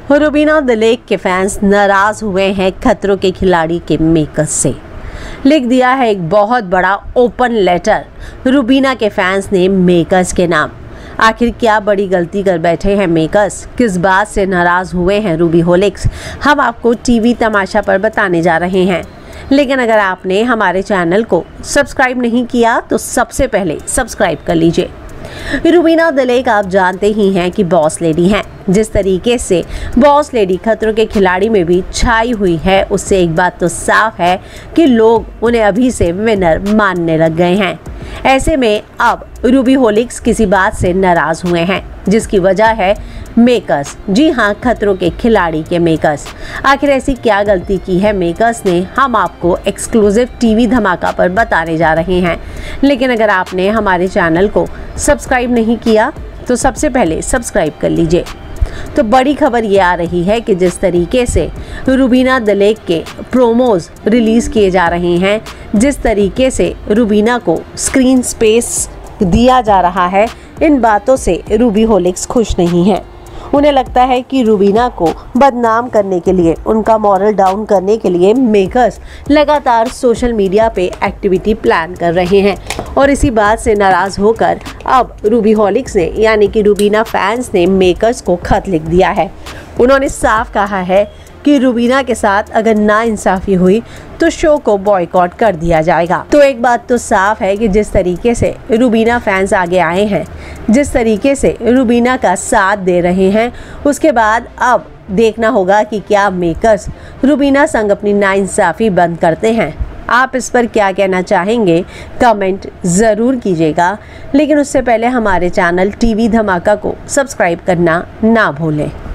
रुबीना दिलेक के फैंस नाराज हुए हैं खतरों के खिलाड़ी के मेकर्स से। लिख दिया है एक बहुत बड़ा ओपन लेटर रुबीना के फैंस ने मेकर्स के नाम। आखिर क्या बड़ी गलती कर बैठे हैं मेकर्स, किस बात से नाराज हुए हैं रूबीहोलिक्स, हम आपको टीवी तमाशा पर बताने जा रहे हैं। लेकिन अगर आपने हमारे चैनल को सब्सक्राइब नहीं किया तो सबसे पहले सब्सक्राइब कर लीजिए। रुबीना दिलेक आप जानते ही हैं कि बॉस लेडी हैं। जिस तरीके से बॉस लेडी खतरों के खिलाड़ी में भी छाई हुई है, उससे एक बात तो साफ है कि लोग उन्हें अभी से विनर मानने लग गए हैं। ऐसे में अब रूबीहोलिक्स किसी बात से नाराज हुए हैं, जिसकी वजह है मेकर्स। जी हाँ, खतरों के खिलाड़ी के मेकर्स। आखिर ऐसी क्या गलती की है मेकर्स ने, हम आपको एक्सक्लूसिव टीवी धमाका पर बताने जा रहे हैं। लेकिन अगर आपने हमारे चैनल को सब्सक्राइब नहीं किया तो सबसे पहले सब्सक्राइब कर लीजिए। तो बड़ी खबर ये आ रही है कि जिस तरीके से रुबीना दिलेक के प्रोमोज रिलीज़ किए जा रहे हैं, जिस तरीके से रुबीना को स्क्रीन स्पेस दिया जा रहा है, इन बातों से रूबीहोलिक्स खुश नहीं है। उन्हें लगता है कि रुबीना को बदनाम करने के लिए, उनका मॉरल डाउन करने के लिए मेकर्स लगातार सोशल मीडिया पे एक्टिविटी प्लान कर रहे हैं। और इसी बात से नाराज़ होकर अब रूबीहोलिक्स ने यानी कि रुबीना फैंस ने मेकर्स को खत लिख दिया है। उन्होंने साफ कहा है कि रुबीना के साथ अगर नाइंसाफ़ी हुई तो शो को बॉयकॉट कर दिया जाएगा। तो एक बात तो साफ है कि जिस तरीके से रुबीना फैंस आगे आए हैं, जिस तरीके से रुबीना का साथ दे रहे हैं, उसके बाद अब देखना होगा कि क्या मेकर्स रुबीना संग अपनी नाइंसाफ़ी बंद करते हैं। आप इस पर क्या कहना चाहेंगे, कमेंट ज़रूर कीजिएगा। लेकिन उससे पहले हमारे चैनल टीवी धमाका को सब्सक्राइब करना ना भूलें।